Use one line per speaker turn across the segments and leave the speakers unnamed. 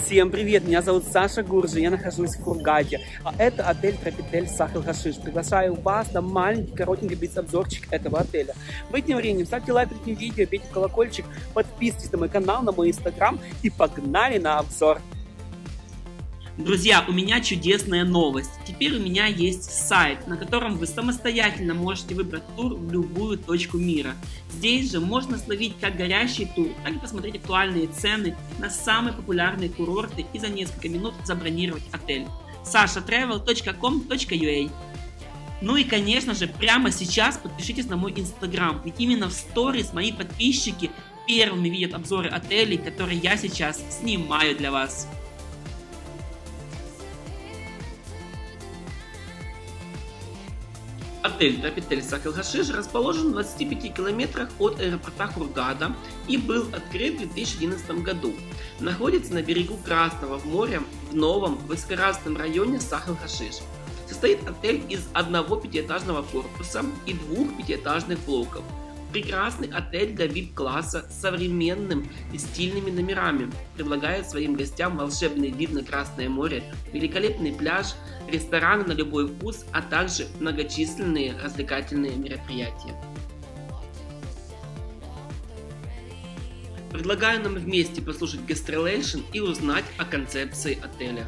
Всем привет, меня зовут Саша Гуржи, я нахожусь в Хургаде, а это отель Тропитель Сахел-Хашиш. Приглашаю вас на маленький, коротенький блиц-обзорчик этого отеля. В этим временем ставьте лайк под этим видео, бейте в колокольчик, подписывайтесь на мой канал, на мой инстаграм и погнали на обзор.
Друзья, у меня чудесная новость. Теперь у меня есть сайт, на котором вы самостоятельно можете выбрать тур в любую точку мира. Здесь же можно словить как горящий тур, так и посмотреть актуальные цены на самые популярные курорты и за несколько минут забронировать отель. sashatravel.com.ua. Ну и конечно же, прямо сейчас подпишитесь на мой инстаграм, ведь именно в сторис мои подписчики первыми видят обзоры отелей, которые я сейчас снимаю для вас. Отель Тропитель Сахел-Хашиш расположен в 25 километрах от аэропорта Хургада и был открыт в 2011 году. Находится на берегу Красного моря в новом высокоразвитом районе Сахел-Хашиш. Состоит отель из одного пятиэтажного корпуса и двух пятиэтажных блоков. Прекрасный отель для VIP-класса с современным и стильными номерами. Предлагает своим гостям волшебный вид на Красное море, великолепный пляж, рестораны на любой вкус, а также многочисленные развлекательные мероприятия. Предлагаю нам вместе послушать Gastrolation и узнать о концепции отеля.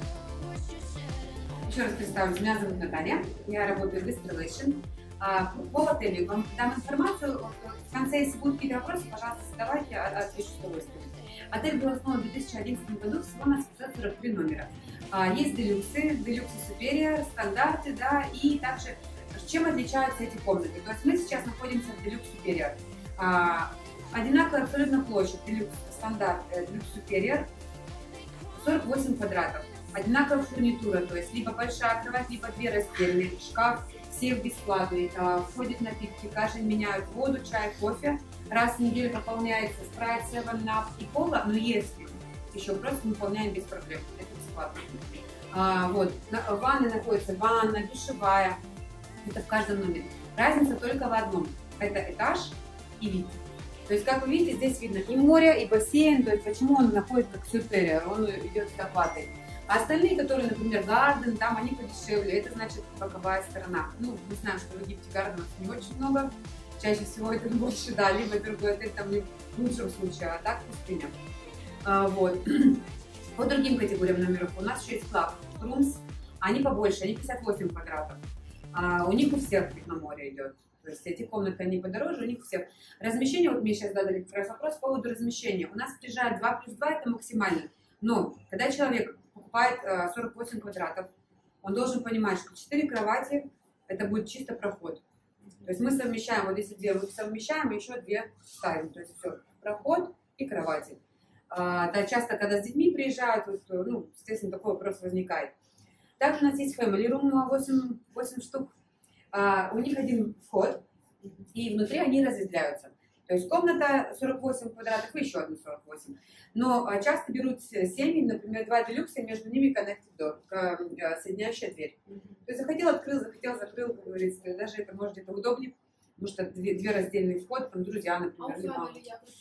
Еще раз представлюсь, меня зовут Наталья, я работаю в Gastrolation. По отелю вам дам информацию, в конце, если будут какие-то вопросы, пожалуйста, задавайте, отвечу с удовольствием. Отель был основан в 2011 году, всего у нас 543 номера. Есть делюксы Superior, стандарты, да, и также чем отличаются эти комнаты. То есть мы сейчас находимся в делюкс Superior. Одинаковая абсолютно площадь, делюкс стандарт, делюкс Superior, 48 квадратов. Одинаковая фурнитура, то есть либо большая кровать, либо две раздельные, шкаф. Всех бесплатный, входит напитки, каждый день меняют воду, чай, кофе, раз в неделю пополняется спрайт, 7-Up и кола, но если еще просто выполняем без проблем, это бесплатно. Вот, в ванной находится ванна, душевая, это в каждом номере. Разница только в одном, это этаж и вид. То есть, как вы видите, здесь видно и море, и бассейн, то есть почему он находится как Superior, он идет с оплатой. А остальные, которые, например, Гарден, там они подешевле, это значит боковая сторона. Ну, мы знаем, что в Египте Гарденов не очень много, чаще всего это больше, да, либо другой отель, там в лучшем случае, а так пустыня. Вот. По другим категориям номеров у нас еще есть Club Rooms, они побольше, они 58 квадратов. У них у всех вид на море идет. То есть эти комнаты, они подороже, у них у всех. Размещение, вот мне сейчас задали как раз вопрос по поводу размещения. У нас приезжает 2+2, это максимально. Но когда человек покупает 48 квадратов, он должен понимать, что 4 кровати это будет чисто проход. То есть мы совмещаем, вот если 2 мы совмещаем, еще 2 ставим. То есть все, проход и кровати. Да, часто, когда с детьми приезжают, ну, естественно, такой вопрос возникает. Также у нас есть family room, 8 штук. У них один вход, и внутри они разделяются. То есть комната 48 квадратов и еще одна 48. Но часто берут семьи, например, 2 делюкса, и между ними connected door, соединяющая дверь. То есть захотел, открыл, захотел, закрыл, как говорится. Даже это может где-то удобнее, потому что две раздельные входы, там друзья, например, или мама.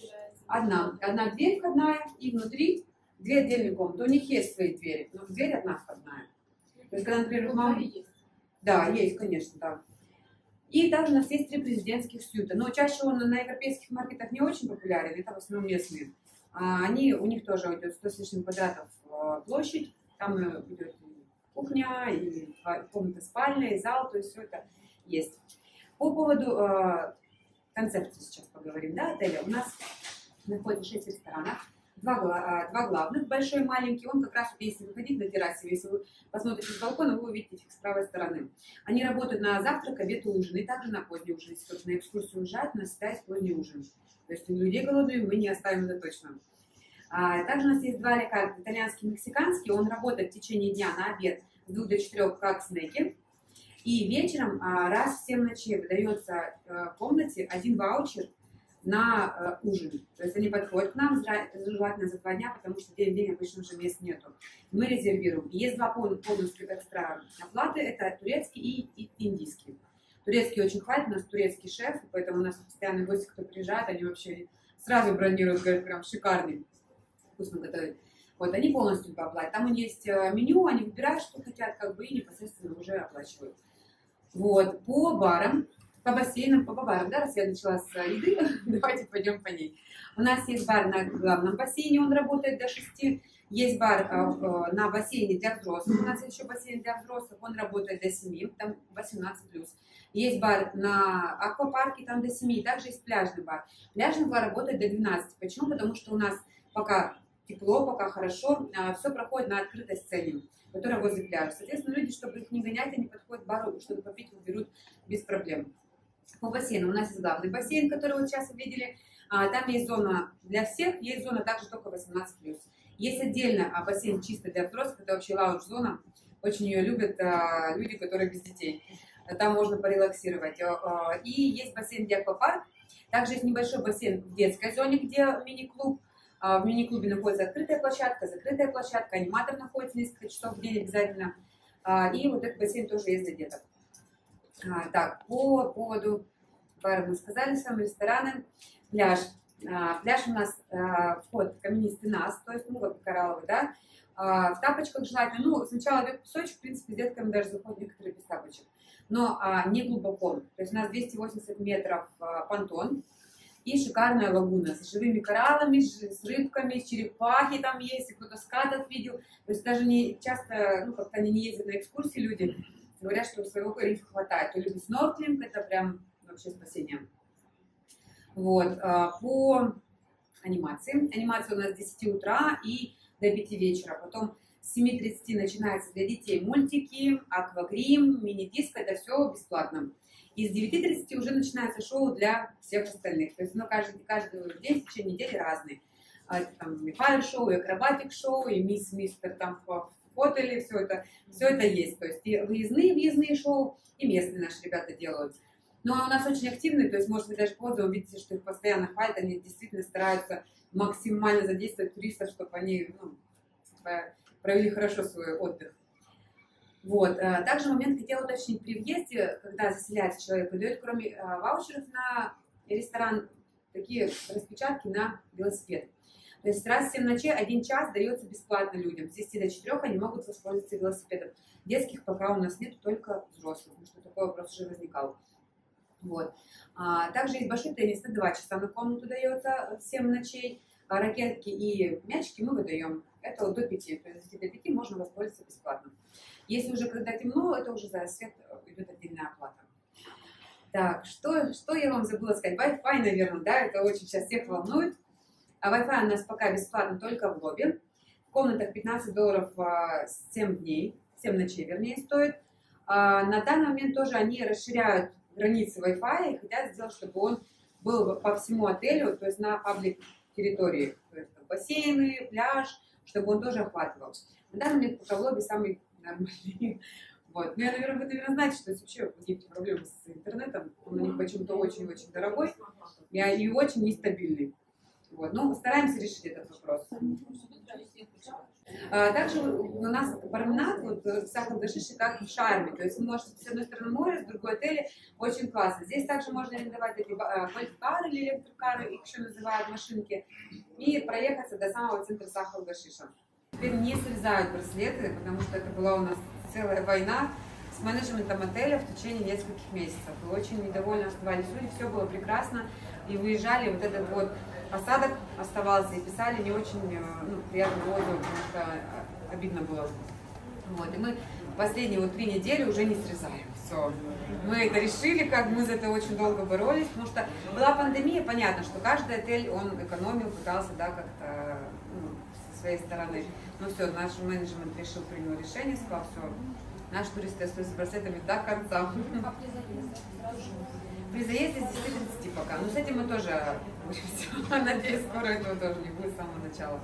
Одна дверь входная, и внутри 2 отдельные комнаты. У них есть свои двери, но дверь одна входная. То есть, когда, например, мама... Да, есть, конечно, да. И также у нас есть 3 президентских сьюта. Но чаще он на европейских маркетах не очень популярен, это в основном местные. У них тоже идет 100 с лишним квадратов площадь. Там идет и кухня, и комната спальня, и зал, то есть все это есть. По поводу концепции сейчас поговорим, да, отеля. У нас находится 6 ресторанов. 2 главных, большой и маленький. Он как раз, если выходить на террасе, если вы посмотрите с балкона, вы увидите их с правой стороны. Они работают на завтрак, обед и ужин, и также на поздний ужин. Если кто-то на экскурсию уезжает, у нас всегда есть поздний ужин. То есть людей голодных мы не оставим, это точно. Также у нас есть 2 лекаря, итальянский и мексиканский. Он работает в течение дня на обед с 2 до 4 как снеки. И вечером раз в 7 ночей выдается в комнате 1 ваучер на ужин. То есть они подходят к нам, желательно за 2 дня, потому что день обычно уже мест нету. Мы резервируем. И есть 2 полностью экстра оплаты, это турецкий и индийский. Турецкий очень хватит, у нас турецкий шеф, поэтому у нас постоянные гости, кто приезжает, они вообще сразу бронируют, говорят, прям шикарный, вкусно готовят. Вот, они полностью по оплате. Там у них есть меню, они выбирают, что хотят, как бы, и непосредственно уже оплачивают. Вот, по барам, по бассейнам, по барам, да, раз я начала с еды, давайте пойдем по ней. У нас есть бар на главном бассейне, он работает до 6. Есть бар на бассейне для взрослых, у нас есть еще бассейн для взрослых, он работает до 7, там 18+. Есть бар на аквапарке, там до 7, также есть пляжный бар. Пляжный бар работает до 12. Почему? Потому что у нас пока тепло, пока хорошо, все проходит на открытой сцене, которая возле пляжа. Соответственно, люди, чтобы их не гонять, они подходят к бару, чтобы попить, берут без проблем. По бассейну у нас есть главный бассейн, который вот сейчас вы видели. Там есть зона для всех, есть зона также только 18+. Есть отдельно бассейн чисто для взрослых, это вообще лаунж-зона. Очень ее любят люди, которые без детей. Там можно порелаксировать. И есть бассейн для аквапарк. Также есть небольшой бассейн в детской зоне, где мини-клуб. В мини-клубе находится открытая площадка, закрытая площадка, аниматор находится несколько часов в день обязательно. И вот этот бассейн тоже есть для деток. Так, по поводу бара мы сказали с вами, рестораны, пляж. Пляж у нас вход каменистый нас, то есть, ну, вот коралловый, да. В тапочках желательно, ну, сначала идет песочек, в принципе, с детками даже заходят некоторые без тапочек, но не глубоко. То есть у нас 280 метров понтон и шикарная лагуна с живыми кораллами, с рыбками, черепахи там есть, и кто-то скатов видел. То есть даже не часто, ну, как-то они не ездят на экскурсии, люди говорят, что своего рифа хватает. Кто любит снорклинг, это прям вообще спасение. Вот, по анимации. Анимация у нас с 10 утра и до 5 вечера. Потом с 7:30 начинается для детей мультики, аквагрим, мини-диск, это все бесплатно. И с 9:30 уже начинается шоу для всех остальных. То есть, ну, каждый день в течение недели разные. Там и фаер-шоу, и акробатик-шоу, и мистер там в отеле, все это есть. То есть и выездные шоу, и местные наши ребята делают. Ну, а у нас очень активные, то есть, может, вы даже по отзывам видите, что их постоянно хвалят, они действительно стараются максимально задействовать туристов, чтобы они, ну, провели хорошо свой отдых. Вот. Также момент хотела уточнить, при въезде, когда заселяется человек, выдает кроме ваучеров на ресторан такие распечатки на велосипед. То есть раз в 7 ночей 1 час дается бесплатно людям. С 10 до 4 они могут воспользоваться велосипедом. Детских пока у нас нет, только взрослых, потому что такой вопрос уже возникал. Вот. Также есть большой теннис на 2 часа на комнату дается 7 ночей. Ракетки и мячики мы выдаем. Это вот до 5. То есть до 5 можно воспользоваться бесплатно. Если уже когда темно, это уже за свет идет отдельная оплата. Так, что я вам забыла сказать? Wi-Fi, наверное, да, это очень сейчас всех волнует. Wi-Fi у нас пока бесплатно только в лобби. В комнатах $15 7 дней, 7 ночей, вернее, стоит. На данный момент тоже они расширяют границы Wi-Fi и хотят сделать, чтобы он был по всему отелю, то есть на паблик территории, то есть бассейны, пляж, чтобы он тоже охватывал. На данный момент пока в лобби самый нормальный. Вот. Но вы, наверное, знаете, что есть вообще какие-то проблемы с интернетом. Он у них почему-то очень-очень дорогой и очень нестабильный. Вот. Но стараемся решить этот вопрос. Также у нас променад вот, в Сахал-Гашише как в Шарме. То есть вы можете с одной стороны море, с другой отеле. Очень классно. Здесь также можно арендовать такие гольф-кары или электрокары, их еще называют машинки, и проехаться до самого центра Сахал-Гашиша. Теперь не срезают браслеты, потому что это была у нас целая война с менеджментом отеля в течение нескольких месяцев. И очень недовольны оставались люди, все было прекрасно. И выезжали, вот этот вот осадок оставался, и писали не очень приятную отзывы, потому что обидно было. Вот. И мы последние 3 недели уже не срезаем. Все. Мы это решили, как мы за это очень долго боролись, потому что была пандемия, понятно, что каждый отель, он экономил, пытался, да, как-то со своей стороны. Но все, наш менеджмент принял решение, сказал, все, наши туристы остаются с браслетами до конца. При заезде с 10:30 пока. Но с этим мы тоже боремся. Надеюсь, скоро этого тоже не будет с самого начала.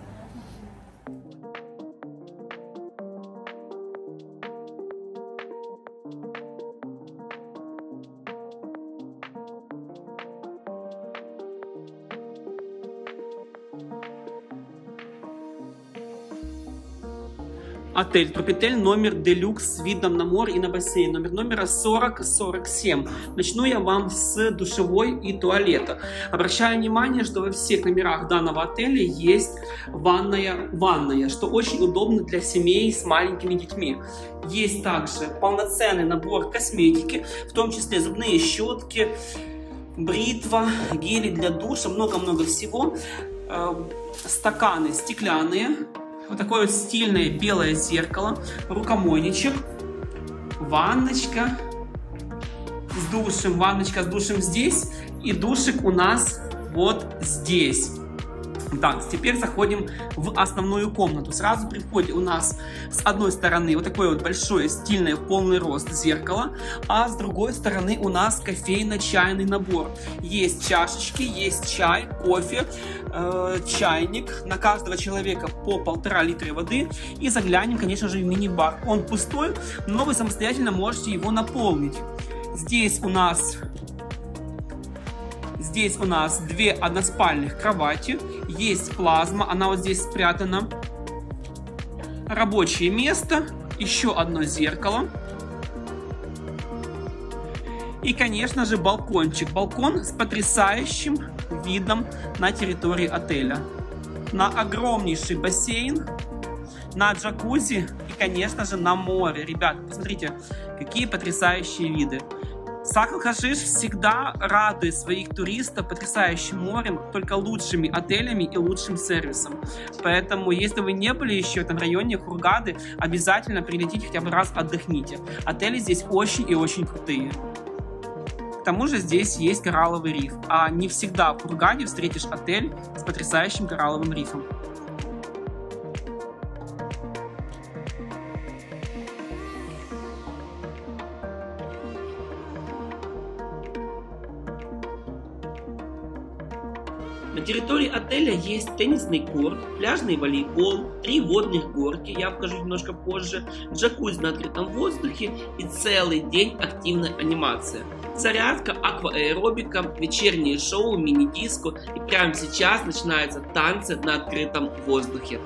Отель Тропитель, номер делюкс с видом на море и на бассейн. Номера 40-47. Начну я вам с душевой и туалета. Обращаю внимание, что во всех номерах данного отеля есть ванная, что очень удобно для семей с маленькими детьми. Есть также полноценный набор косметики, в том числе зубные щетки, бритва, гели для душа, много-много всего. Стаканы стеклянные. Вот такое вот стильное белое зеркало, рукомойничек, ванночка с душем здесь и душик у нас вот здесь. Так, теперь заходим в основную комнату. Сразу при входе у нас с одной стороны вот такое вот большое стильное в полный рост зеркало, а с другой стороны у нас кофейно-чайный набор. Есть чашечки, есть чай, кофе, чайник, на каждого человека по 1,5 литра воды. И заглянем, конечно же, в мини-бар. Он пустой, но вы самостоятельно можете его наполнить. Здесь у нас 2 односпальных кровати, есть плазма, она вот здесь спрятана, рабочее место, еще одно зеркало и, конечно же, балкончик. Балкон с потрясающим видом на территории отеля, на огромнейший бассейн, на джакузи и, конечно же, на море. Ребята, посмотрите, какие потрясающие виды. Сахал-Хашиш всегда радует своих туристов потрясающим морем, только лучшими отелями и лучшим сервисом. Поэтому, если вы не были еще в этом районе Хургады, обязательно прилетите хотя бы раз, отдохните. Отели здесь очень и очень крутые. К тому же здесь есть коралловый риф, а не всегда в Хургаде встретишь отель с потрясающим коралловым рифом.
На территории отеля есть теннисный корт, пляжный волейбол, 3 водных горки, я покажу немножко позже, джакузи на открытом воздухе и целый день активная анимация. Зарядка, акваэробика, вечерние шоу, мини-диско, и прямо сейчас начинаются танцы на открытом воздухе.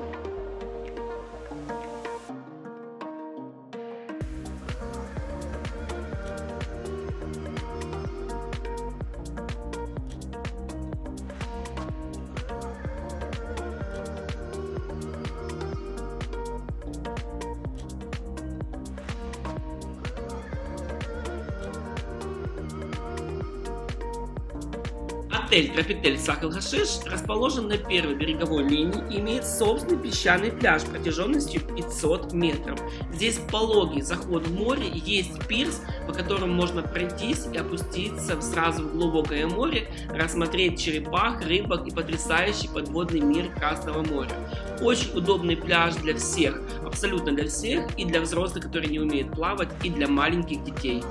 Отель Тропитель Сахал-Хашиш расположен на первой береговой линии и имеет собственный песчаный пляж протяженностью 500 метров. Здесь пологий заход в море, есть пирс, по которому можно пройтись и опуститься сразу в глубокое море, рассмотреть черепах, рыбок и потрясающий подводный мир Красного моря. Очень удобный пляж для всех, абсолютно для всех, и для взрослых, которые не умеют плавать, и для маленьких детей.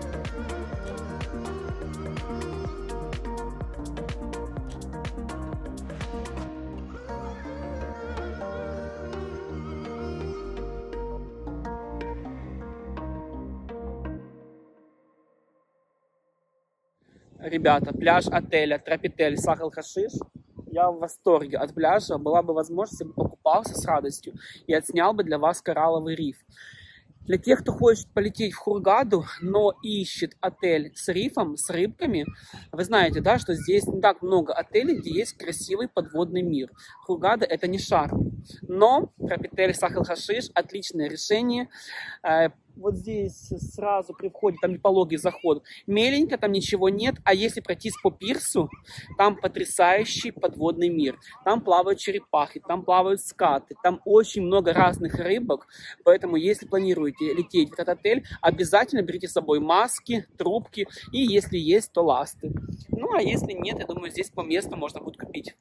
Ребята, пляж отеля Тропитель Сахал-Хашиш. Я в восторге от пляжа. Была бы возможность, я бы покупался с радостью и отснял бы для вас коралловый риф. Для тех, кто хочет полететь в Хургаду, но ищет отель с рифом, с рыбками, вы знаете, да, что здесь не так много отелей, где есть красивый подводный мир. Хургада — это не Шарм. Но Тропитель Сахал-Хашиш — отличное решение. Вот здесь сразу при входе, там пологий заход, меленько, там ничего нет, а если пройтись по пирсу, там потрясающий подводный мир. Там плавают черепахи, там плавают скаты, там очень много разных рыбок, поэтому если планируете лететь в этот отель, обязательно берите с собой маски, трубки и если есть, то ласты. Ну а если нет, я думаю, здесь по месту можно будет купить.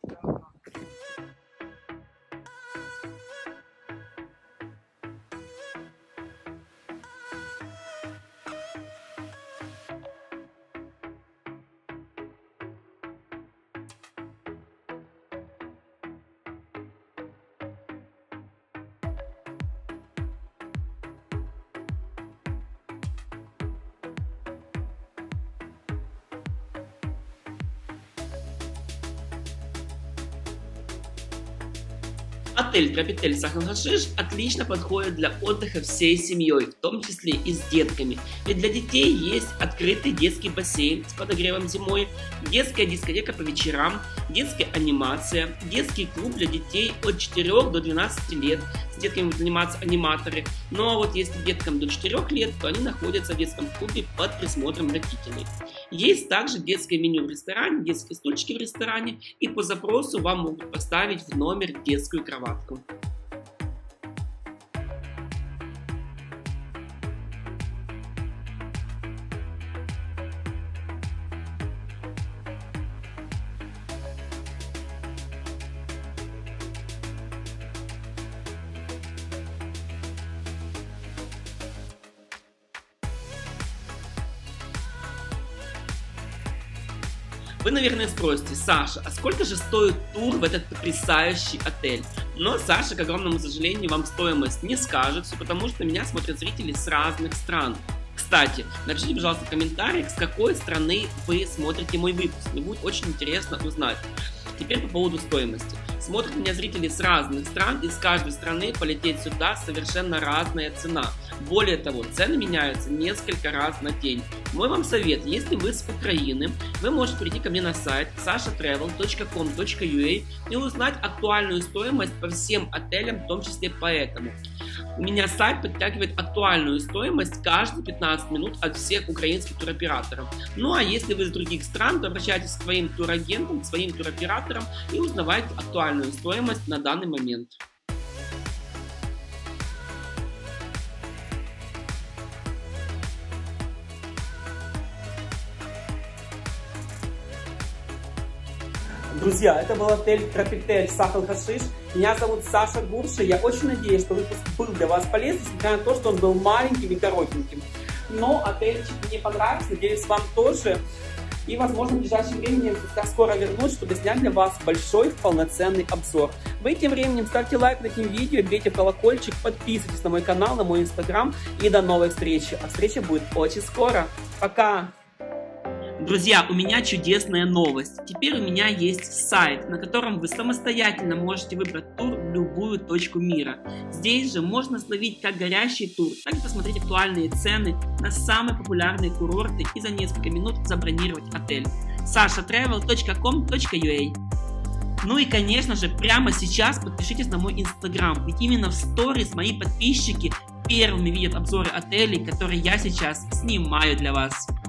Отель Тропитель Сахел-Хашиш отлично подходит для отдыха всей семьей, в том числе и с детками. Ведь для детей есть открытый детский бассейн с подогревом зимой, детская дискотека по вечерам, детская анимация, детский клуб для детей от 4 до 12 лет. С детками будут заниматься аниматоры. Ну а вот если деткам до 4 лет, то они находятся в детском клубе под присмотром родителей. Есть также детское меню в ресторане, детские стульчики в ресторане, и по запросу вам могут поставить в номер детскую кроватку. Вы, наверное, спросите: Саша, а сколько же стоит тур в этот потрясающий отель? Но Саша, к огромному сожалению, вам стоимость не скажет, все потому что меня смотрят зрители с разных стран. Кстати, напишите, пожалуйста, в комментариях, с какой страны вы смотрите мой выпуск. Мне будет очень интересно узнать. Теперь по поводу стоимости. Смотрят меня зрители с разных стран, и с каждой страны полететь сюда совершенно разная цена. Более того, цены меняются несколько раз на день. Мой вам совет: если вы с Украины, вы можете прийти ко мне на сайт sashatravel.com.ua и узнать актуальную стоимость по всем отелям, в том числе по этому. У меня сайт подтягивает актуальную стоимость каждые 15 минут от всех украинских туроператоров. Ну а если вы из других стран, то обращайтесь к своим турагентам, к своим туроператорам и узнавайте актуальную стоимость на данный момент.
Друзья, это был отель Тропитель Сахел-Хашиш. Меня зовут Саша Гурша. Я очень надеюсь, что выпуск был для вас полезен, несмотря на то, что он был маленьким и коротеньким. Но отельчик мне понравился, надеюсь, вам тоже. И, возможно, в ближайшее время я скоро вернусь, чтобы снять для вас большой полноценный обзор. Вы тем временем ставьте лайк на этим видео, бейте колокольчик, подписывайтесь на мой канал, на мой инстаграм. И до новой встречи. А встреча будет очень скоро. Пока!
Друзья, у меня чудесная новость. Теперь у меня есть сайт, на котором вы самостоятельно можете выбрать тур в любую точку мира. Здесь же можно словить как горящий тур, так и посмотреть актуальные цены на самые популярные курорты и за несколько минут забронировать отель. sashatravel.com.ua. Ну и, конечно же, прямо сейчас подпишитесь на мой инстаграм, ведь именно в сторис мои подписчики первыми видят обзоры отелей, которые я сейчас снимаю для вас.